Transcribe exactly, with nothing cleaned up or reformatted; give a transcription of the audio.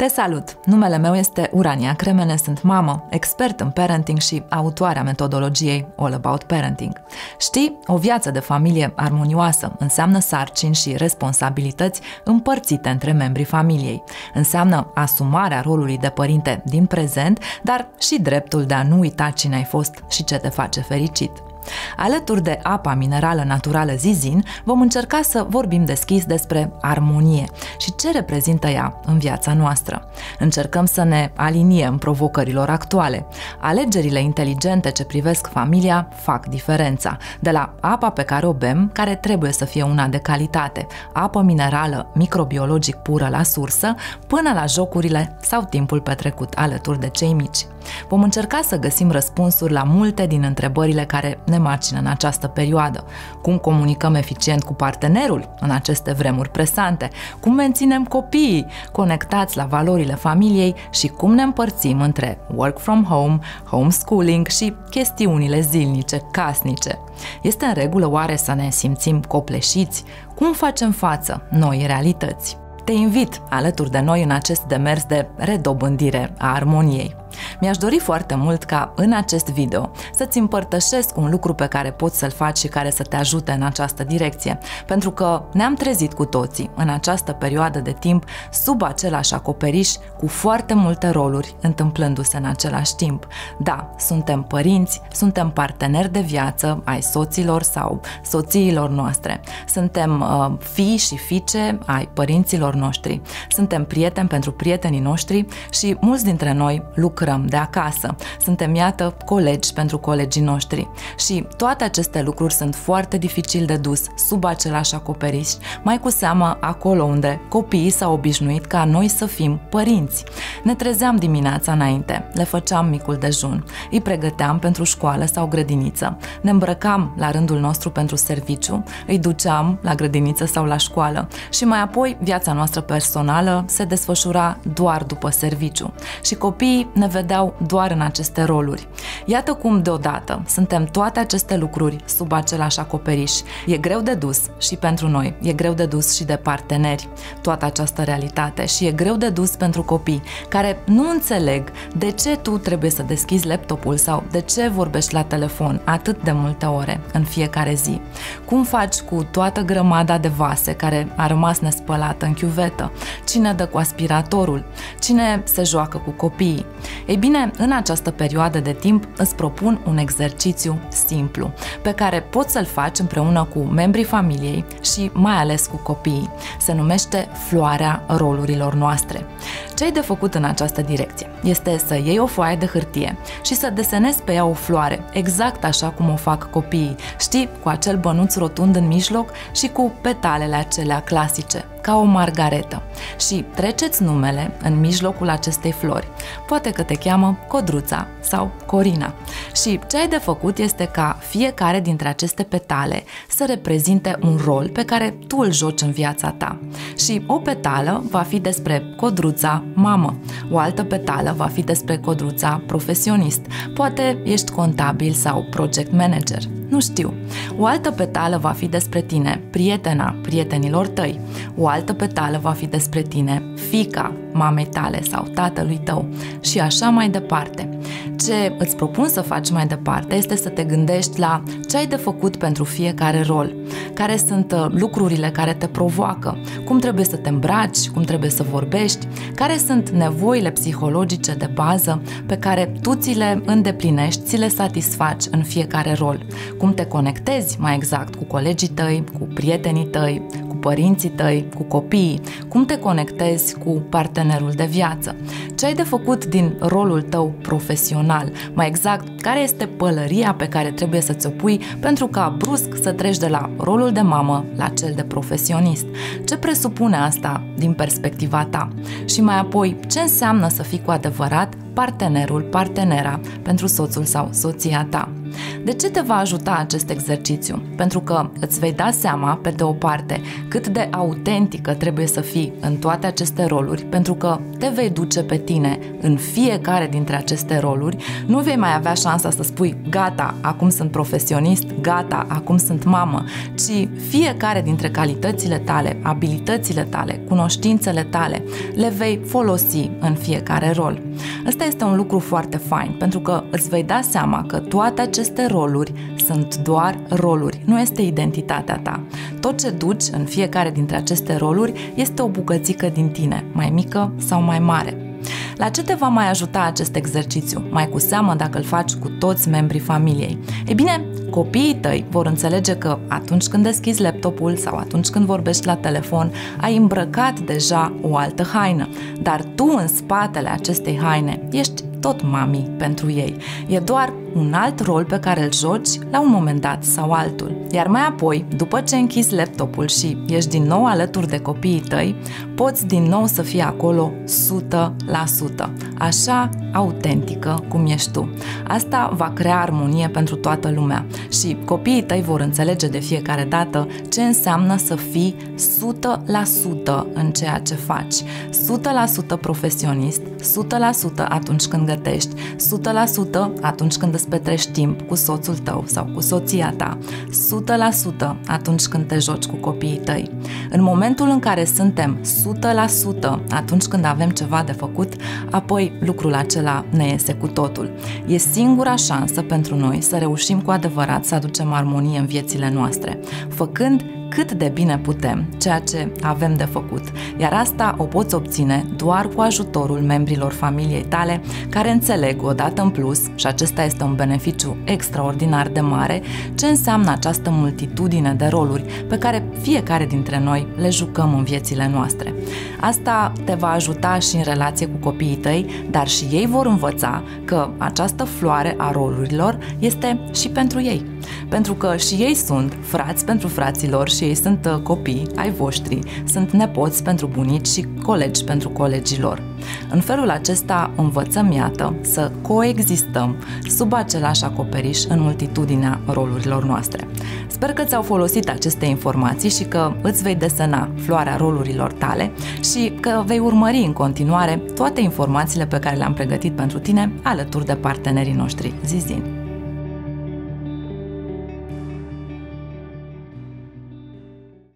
Te salut! Numele meu este Urania Cremene, sunt mamă, expert în parenting și autoarea metodologiei All About Parenting. Știi, o viață de familie armonioasă înseamnă sarcini și responsabilități împărțite între membrii familiei. Înseamnă asumarea rolului de părinte din prezent, dar și dreptul de a nu uita cine ai fost și ce te face fericit. Alături de apa minerală naturală Zizin, vom încerca să vorbim deschis despre armonie și ce reprezintă ea în viața noastră. Încercăm să ne aliniem provocărilor actuale. Alegerile inteligente ce privesc familia fac diferența. De la apa pe care o bem, care trebuie să fie una de calitate, apă minerală microbiologic pură la sursă, până la jocurile sau timpul petrecut alături de cei mici. Vom încerca să găsim răspunsuri la multe din întrebările care ne macină în această perioadă. Cum comunicăm eficient cu partenerul în aceste vremuri presante? Cum menținem copiii conectați la valorile familiei și cum ne împărțim între work from home, homeschooling și chestiunile zilnice, casnice? Este în regulă oare să ne simțim copleșiți? Cum facem față noi realități? Te invit alături de noi în acest demers de redobândire a armoniei. Mi-aș dori foarte mult ca în acest video să-ți împărtășesc un lucru pe care poți să-l faci și care să te ajute în această direcție, pentru că ne-am trezit cu toții în această perioadă de timp sub același acoperiș cu foarte multe roluri întâmplându-se în același timp. Da, suntem părinți, suntem parteneri de viață ai soților sau soțiilor noastre, suntem uh, fii și fiice ai părinților noștri, suntem prieteni pentru prietenii noștri și mulți dintre noi lucrăm de acasă. Suntem, iată, colegi pentru colegii noștri. Și toate aceste lucruri sunt foarte dificil de dus sub același acoperiș, mai cu seamă acolo unde copiii s-au obișnuit ca noi să fim părinți. Ne trezeam dimineața înainte, le făceam micul dejun, îi pregăteam pentru școală sau grădiniță, ne îmbrăcam la rândul nostru pentru serviciu, îi duceam la grădiniță sau la școală și mai apoi viața noastră personală se desfășura doar după serviciu și copiii ne vedeau doar în aceste roluri. Iată cum deodată suntem toate aceste lucruri sub același acoperiș. E greu de dus și pentru noi, e greu de dus și de parteneri toată această realitate și e greu de dus pentru copii care nu înțeleg de ce tu trebuie să deschizi laptopul sau de ce vorbești la telefon atât de multe ore în fiecare zi. Cum faci cu toată grămada de vase care a rămas nespălată în chiuvetă? Cine dă cu aspiratorul? Cine se joacă cu copiii? Ei bine, în această perioadă de timp îți propun un exercițiu simplu, pe care poți să-l faci împreună cu membrii familiei și mai ales cu copiii. Se numește floarea rolurilor noastre. Ce ai de făcut în această direcție este să iei o foaie de hârtie și să desenezi pe ea o floare, exact așa cum o fac copiii. Știi, cu acel bănuț rotund în mijloc și cu petalele acelea clasice, ca o margaretă. Și treceți numele în mijlocul acestei flori. Poate că te cheamă Codruța sau Corina. Și ce ai de făcut este ca fiecare dintre aceste petale să reprezinte un rol pe care tu îl joci în viața ta. Și o petală va fi despre Codruța mamă, o altă petală va fi despre Codruța profesionist. Poate ești contabil sau project manager. Nu știu. O altă petală va fi despre tine, prietena prietenilor tăi. O altă petală va fi despre tine, fiica mamei tale sau tatălui tău și așa mai departe. Ce îți propun să faci mai departe este să te gândești la ce ai de făcut pentru fiecare rol, care sunt lucrurile care te provoacă, cum trebuie să te îmbraci, cum trebuie să vorbești, care sunt nevoile psihologice de bază pe care tu ți le îndeplinești, ți le satisfaci în fiecare rol, cum te conectezi mai exact cu colegii tăi, cu prietenii tăi, cu părinții tăi, cu copiii, cum te conectezi cu partenerul de viață, ce ai de făcut din rolul tău profesional, mai exact care este pălăria pe care trebuie să ți-o pui pentru ca brusc să treci de la rolul de mamă la cel de profesionist, ce presupune asta din perspectiva ta și mai apoi ce înseamnă să fii cu adevărat partenerul, partenera pentru soțul sau soția ta. De ce te va ajuta acest exercițiu? Pentru că îți vei da seama, pe de o parte, cât de autentică trebuie să fii în toate aceste roluri, pentru că te vei duce pe tine în fiecare dintre aceste roluri, nu vei mai avea șansa să spui gata, acum sunt profesionist, gata, acum sunt mamă, ci fiecare dintre calitățile tale, abilitățile tale, cunoștințele tale, le vei folosi în fiecare rol. Ăsta este un lucru foarte fain, pentru că îți vei da seama că toate aceste roluri sunt doar roluri, nu este identitatea ta. Tot ce duci în fiecare dintre aceste roluri este o bucățică din tine, mai mică sau mai mare. La ce te va mai ajuta acest exercițiu? Mai cu seamă dacă îl faci cu toți membrii familiei. Ei bine, copiii tăi vor înțelege că atunci când deschizi laptopul sau atunci când vorbești la telefon, ai îmbrăcat deja o altă haină, dar tu în spatele acestei haine ești tot mami pentru ei. E doar un alt rol pe care îl joci la un moment dat sau altul. Iar mai apoi, după ce închizi laptopul și ești din nou alături de copiii tăi, poți din nou să fii acolo o sută la sută, așa autentică cum ești tu. Asta va crea armonie pentru toată lumea și copiii tăi vor înțelege de fiecare dată ce înseamnă să fii o sută la sută în ceea ce faci, o sută la sută profesionist, o sută la sută atunci când gătești, o sută la sută atunci când îți petrești timp cu soțul tău sau cu soția ta, o sută la sută atunci când te joci cu copiii tăi. În momentul în care suntem o sută la sută atunci când avem ceva de făcut, apoi lucrul acela ne iese cu totul. E singura șansă pentru noi să reușim cu adevărat să aducem armonie în viețile noastre, făcând cât de bine putem ceea ce avem de făcut, iar asta o poți obține doar cu ajutorul membrilor familiei tale care înțeleg odată în plus, și acesta este un beneficiu extraordinar de mare, ce înseamnă această multitudine de roluri pe care fiecare dintre noi le jucăm în viețile noastre. Asta te va ajuta și în relație cu copiii tăi, dar și ei vor învăța că această floare a rolurilor este și pentru ei. Pentru că și ei sunt frați pentru fraților și ei sunt copii ai voștri, sunt nepoți pentru bunici și colegi pentru colegii lor. În felul acesta învățăm, iată, să coexistăm sub același acoperiș în multitudinea rolurilor noastre. Sper că ți-au folosit aceste informații și că îți vei desena floarea rolurilor tale și că vei urmări în continuare toate informațiile pe care le-am pregătit pentru tine alături de partenerii noștri Zizin.